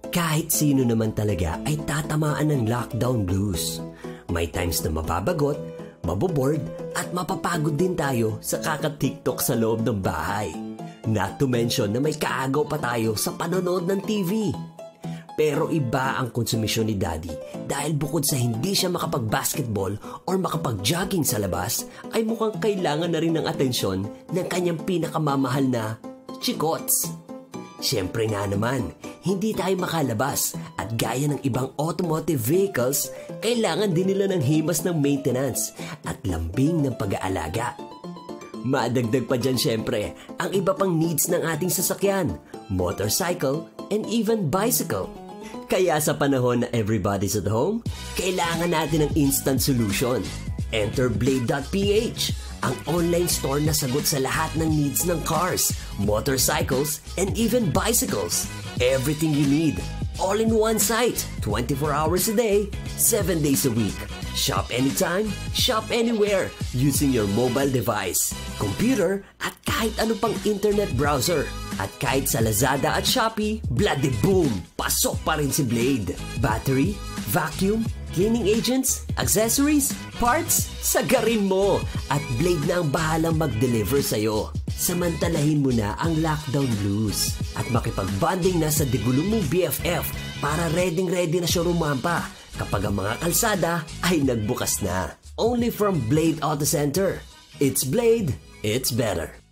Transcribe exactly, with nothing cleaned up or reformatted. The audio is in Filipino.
Kahit sino naman talaga ay tatamaan ng lockdown blues. May times na mababagot, maboboard at mapapagod din tayo sa kaka-TikTok sa loob ng bahay. Not to mention na may kaagaw pa tayo sa panonood ng T V. Pero iba ang konsumisyon ni Daddy dahil bukod sa hindi siya makapag-basketball or makapag-jogging sa labas, ay mukhang kailangan na rin ng atensyon ng kanyang pinakamamahal na chikots. Siyempre nga naman, hindi tayo makalabas at gaya ng ibang automotive vehicles, kailangan din nila ng himas ng maintenance at lambing ng pag-aalaga. Madagdag pa dyan siyempre ang iba pang needs ng ating sasakyan, motorcycle and even bicycle. Kaya sa panahon na everybody's at home, kailangan natin ng instant solution. Enter Blade dot p h, ang online store na sagot sa lahat ng needs ng cars, motorcycles, and even bicycles. Everything you need, all in one site, twenty-four hours a day, seven days a week. Shop anytime, shop anywhere, using your mobile device, computer, at kahit ano pang internet browser. At kahit sa Lazada at Shopee, bloody boom! Pasok pa rin si Blade. Battery, vacuum, cleaning agents, accessories, parts, sagarin mo! At Blade na ang bahalang mag-deliver sa'yo. Samantalahin mo na ang lockdown blues at makipag-bonding na sa digulong mong B F F para ready-ready na siya rumampa kapag ang mga kalsada ay nagbukas na. Only from Blade Auto Center. It's Blade, it's better.